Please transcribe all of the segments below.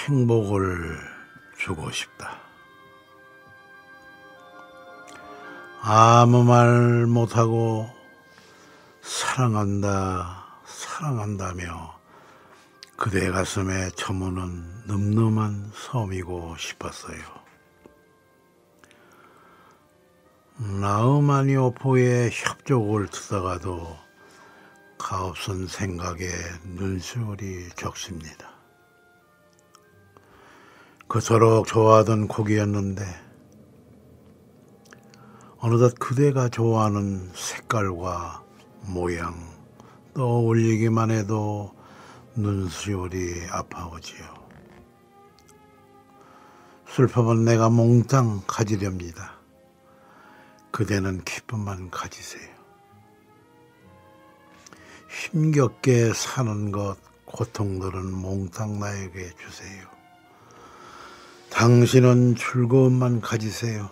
행복을 주고 싶다. 아무 말 못하고 사랑한다, 사랑한다며 그대 가슴에 저무는 늠름한 섬이고 싶었어요. 나우마니오포의 협곡을 듣다가도 가엾은 생각에 눈시울이 적십니다. 그토록 좋아하던 곡이었는데 어느덧 그대가 좋아하는 색깔과 모양 떠올리기만 해도 눈시울이 아파오지요. 슬픔은 내가 몽땅 가지렵니다. 그대는 기쁨만 가지세요. 힘겹게 사는 것 고통들은 몽땅 나에게 주세요. 당신은 즐거움만 가지세요.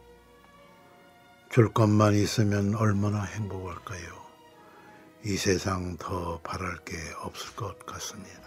줄 것만 있으면 얼마나 행복할까요? 이 세상 더 바랄 게 없을 것 같습니다.